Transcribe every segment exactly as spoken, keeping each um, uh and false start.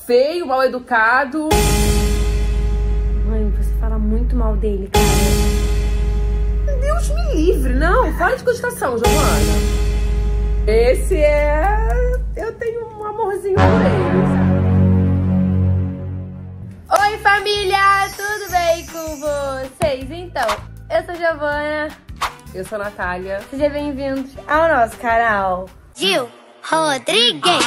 feio, mal educado. Mãe, você fala muito mal dele, cara. Deus me livre. Não, fala de cogitação, Giovana. Esse é... Eu tenho um amorzinho por ele, sabe? Oi, família! Tudo bem com vocês? Então, eu sou a Giovana. Eu sou a Natália. Sejam bem-vindos ao nosso canal Gil Rodrigues.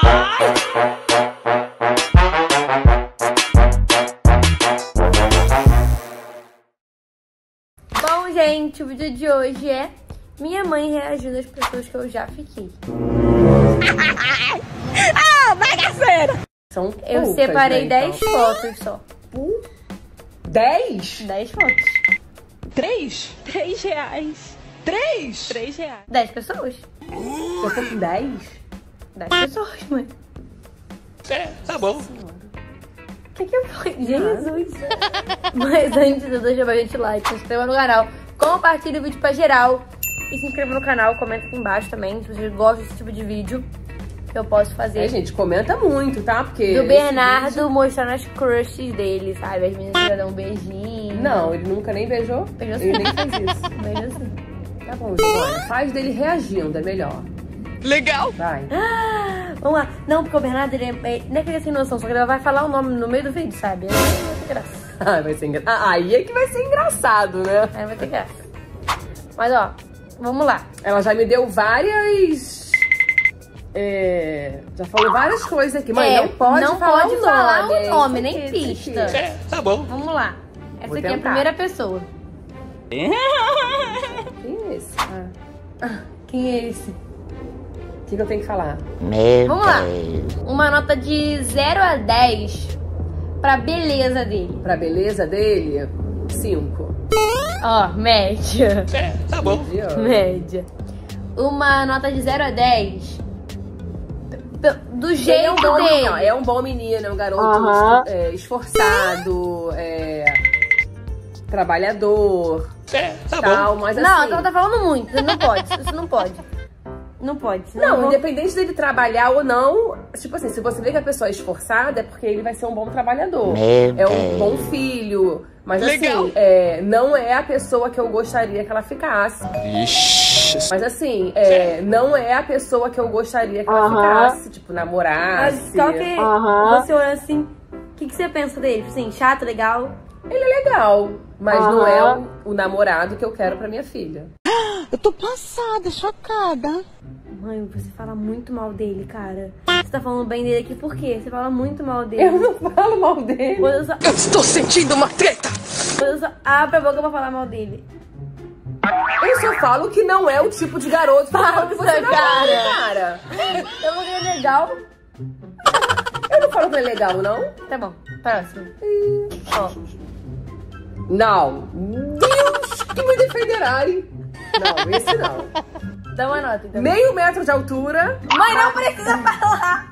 Bom, gente, o vídeo de hoje é minha mãe reagindo às pessoas que eu já fiquei. Ah, bagaceira! São Eu poucas, separei né, dez então. fotos só. dez? dez fotos. Três? Três reais. Três? Três reais. dez pessoas. Eu tô com dez? dez pessoas, mãe. É, tá bom. O que que foi? Jesus. Mas antes, eu deixo a gente like, se inscreva no canal, compartilhe o vídeo pra geral e se inscreva no canal, comenta aqui embaixo também se vocês gostam desse tipo de vídeo que eu posso fazer. É, gente, comenta muito, tá? Porque Do esse Bernardo vídeo- mostrando as crushes dele, sabe? As meninas que dão um beijinho. Não, ele nunca nem beijou. Beijou Ele sim. nem fez isso. Beijo assim. Tá bom, Giovana. Faz dele reagindo, é melhor. Legal. Vai. Vamos lá. Não, porque o Bernardo, ele é, é, não é que ele é sem noção, só que ele vai falar o nome no meio do vídeo, sabe? Aí não vai ter graça. Ah, vai ser engra... ah, aí é que vai ser engraçado, né? Aí não vai ter graça. Mas, ó, vamos lá. Ela já me deu várias... É... Já falou várias coisas aqui. Mãe, É, não pode não falar pode o falar nome. o é nome, isso nem aqui, isso pista. aqui. É, tá bom. Vamos lá. Essa Vou aqui é a tentar. primeira pessoa. Quem é esse? Ah. Ah, quem é esse? O que, que eu tenho que falar? Vamos lá. Uma nota de zero a dez pra beleza dele. Pra beleza dele, cinco. Ó, média. É, tá bom. Média. Uma nota de zero a dez p- do Ele é jeito um bom dele. menino, é um bom menino, é um garoto Aham. esfor- é, esforçado, é, trabalhador, É, tá tal, bom. mas Não, assim... então ela tá falando muito. Isso não pode. Isso não pode. Não pode. senão eu Não, vou- independente dele trabalhar ou não, tipo assim, se você vê que a pessoa é esforçada, é porque ele vai ser um bom trabalhador. É um bom filho. Mas Legal. assim, é, não é a pessoa que eu gostaria que ela ficasse. Ixi. Mas assim, é, não é a pessoa que eu gostaria que ela Aham. ficasse, tipo, Mas namorasse. só que você olha assim, o que, que você pensa dele? Assim, chato, legal? Ele é legal, mas não Aham. é o, o namorado que eu quero pra minha filha. Eu tô passada, chocada. Mãe, você fala muito mal dele, cara. Você tá falando bem dele aqui por quê? Você fala muito mal dele. Eu não falo mal dele. Quando eu só, Eu estou sentindo uma treta. quando eu só abro a boca pra falar mal dele. Eu só falo que não é o tipo de garoto que eu quero que você Falsa, namore, cara. cara. Eu vou querer legal. Eu não falo que ele é legal, não. Tá bom, próximo. Ó, Não. Deus que me defenderá, hein? Não, esse não. dá uma nota, então. Meio metro de altura. Mãe, não precisa falar.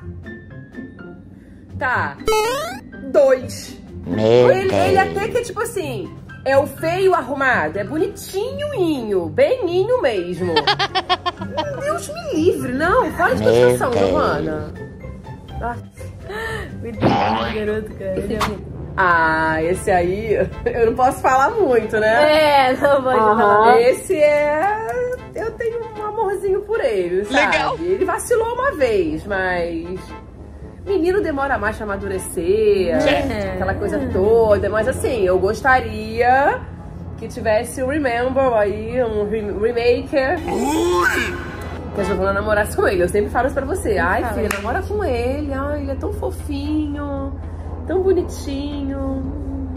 Tá. Dois. Ele, ele até que é tipo assim, é o feio arrumado, é bonitinho, beninho mesmo. Deus me livre, não, fala de condição, Giovana. Ah, Cuidado, garoto, cara. Ah, esse aí, eu não posso falar muito, né? É, não pode falar. Esse é... Eu tenho um amorzinho por ele, sabe? Legal. Ele vacilou uma vez, mas... Menino demora mais pra amadurecer, É. aquela coisa toda. Mas assim, eu gostaria que tivesse um Remember aí, um re remaker. Que a Giovana namorasse com ele. Eu sempre falo isso pra você. Ai, fala. filha, namora com ele. Ai, ele é tão fofinho, tão bonitinho.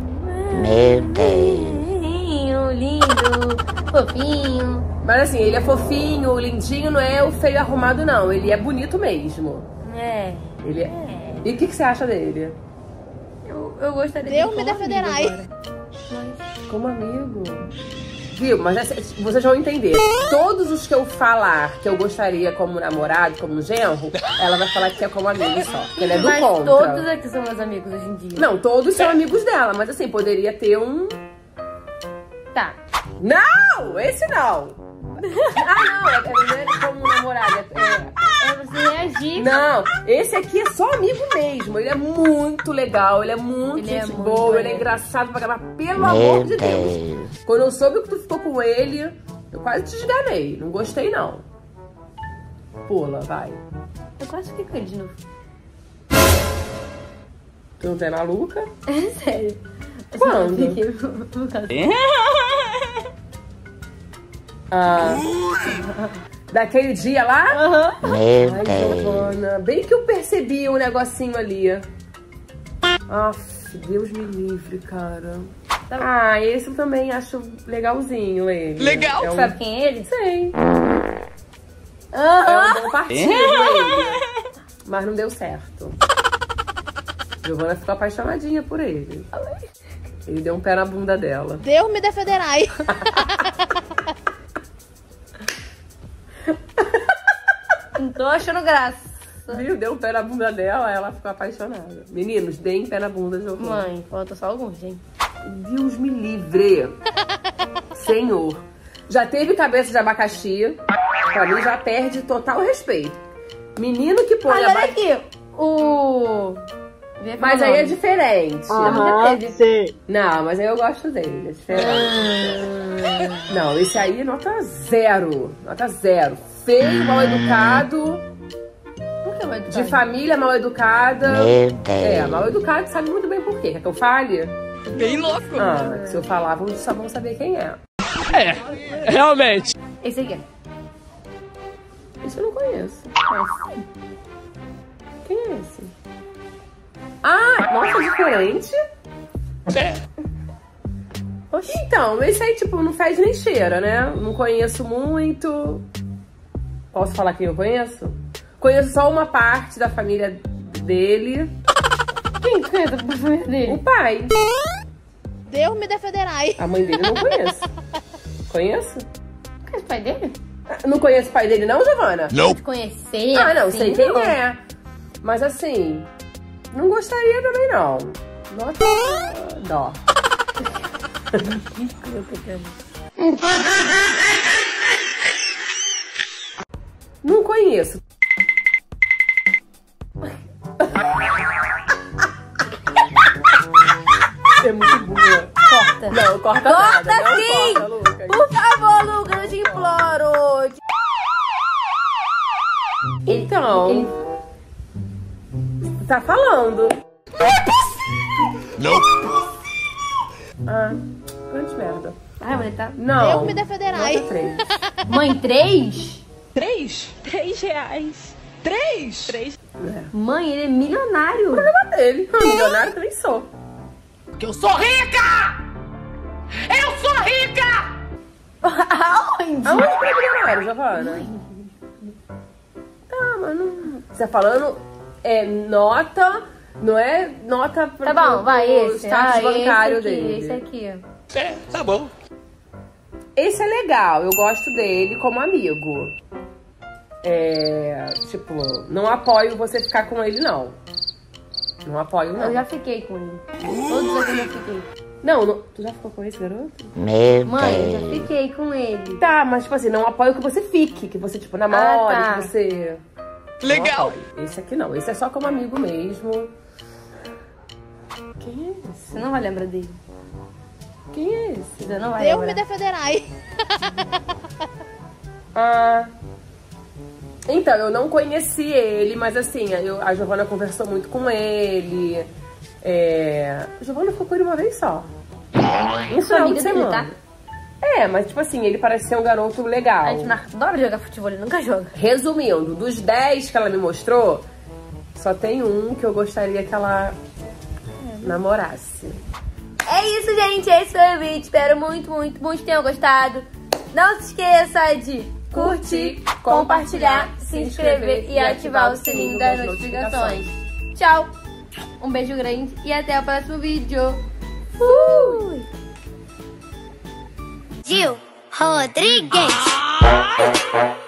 Fofinho, lindo, fofinho. Mas assim, ele é fofinho, lindinho, não é o feio arrumado, não. Ele é bonito mesmo. É. Ele é... E o que, que você acha dele? Eu, eu gostaria Deus de me como defenderá, amigo hein? agora. Como amigo. Viu? Mas essa- vocês vão entender. Todos os que eu falar que eu gostaria como namorado, como genro, ela vai falar que é como amigo só. Que ela é do Mas contra. todos aqui são meus amigos hoje em dia. Não, todos são amigos dela, mas assim, poderia ter um... Tá. Não! Esse não! Ah, não, é, é, não é como namorado. É, é, É você reagir. Não, esse aqui é só amigo mesmo. Ele é muito legal, ele é muito Ele é gente muito boa, ele é legal. engraçado pra caramba, pelo amor de Deus. Quando eu soube que tu ficou com ele, eu quase te esganei. Não gostei, não. Pula, vai. Eu quase fiquei com ele de novo. Tu não é maluca? É sério. Eu só Quando? fiquei por causa- Ah, daquele dia lá? Aham. Ai, Giovana, bem que eu percebi o negocinho ali. Aff, Deus me livre, cara. Ah, esse eu também acho legalzinho, ele. Legal. É um... Sabe quem é ele? Sei. É Aham. um bom partido, ele. Mas não deu certo. Giovana ficou apaixonadinha por ele. Ele deu um pé na bunda dela. Deus me defenderai. Não tô achando graça. Viu? Deu um pé na bunda dela, ela ficou apaixonada. Meninos, deem pé na bunda, Giovana. Mãe, falta só alguns, gente. Deus me livre. Senhor. Já teve cabeça de abacaxi. Pra mim já perde total respeito. Menino que põe Olha abacaxi. aqui. O... Mas aí é diferente. Ah, Sei. Não, mas aí eu gosto dele. É diferente. Não, esse aí nota zero. Nota zero. Feio, mal educado. Por que vai De família mal educada. Meu Deus. É, mal educado sabe muito bem por quê. Quer que eu fale? Bem louco. Ah, se eu falar, vamos, só vamos saber quem é. É, realmente. Esse aqui. Esse eu não conheço. Quem é esse? Ah, nossa, diferente. É. Oxi. Então, esse aí, tipo, não faz nem cheira, né? Não conheço muito. Posso falar quem eu conheço? Conheço só uma parte da família dele. Quem conhece a família dele? O pai. Deus me defenderai. A mãe dele eu não conheço. Conheço? Conhece o pai dele? Não conheço o pai dele não, Giovana? Pode conhecer. Ah, não, assim, sei quem não. é. Mas assim, não gostaria também não. Nota dó. Não conheço. É muito boa. Corta. Não, corta, Corta nada. Não sim! corta, Lucas. Por favor, Lucas, eu te imploro. Ele- Então, ele- tá falando. Não. Ah, grande merda. Ai, mas ele tá... Não. Deus me defenderai. Nota três. Mãe, três? Três? Três reais. Três? Três. Mãe, ele é milionário. Problema dele. Ah, milionário também sou. Que eu sou rica! Eu sou rica! Aonde? Aonde que é milionário, Giovana? Tá, mas não... Você tá falando é nota, não é nota pro, Tá bom, vai, pro esse. status Ah, bancário esse aqui, dele. esse aqui. É, tá bom. Esse é legal, eu gosto dele como amigo. É, tipo, não apoio você ficar com ele, não. Não apoio, não. Eu já fiquei com ele. Todos aqui eu já fiquei. Não, não... Tu já ficou com esse garoto? Meu Mãe, eu já Deus. fiquei com ele. Tá, mas tipo assim, não apoio que você fique, que você, tipo, namore, Ah, tá. que você... Não Legal. apoio. Esse aqui não, esse é só como amigo mesmo. Quem é esse? Você não vai lembrar dele. Quem é esse? Você não vai Deus me lembrar. defenderai. Ah... Então, eu não conheci ele, mas assim, eu, a Giovana conversou muito com ele. É... A Giovana ficou com ele uma vez só. Um Sua final amiga de dele, semana. tá? É, mas tipo assim, ele parece ser um garoto legal. A gente marca- adora jogar futebol, ele nunca joga. Resumindo, dos dez que ela me mostrou, só tem um que eu gostaria que ela namorasse. É isso, gente. Esse foi o vídeo. Espero muito, muito, muito que tenham gostado. Não se esqueça de curtir, compartilhar, se inscrever e ativar o sininho das notificações. Tchau. Um beijo grande e até o próximo vídeo. Fui! Gil Rodrigues.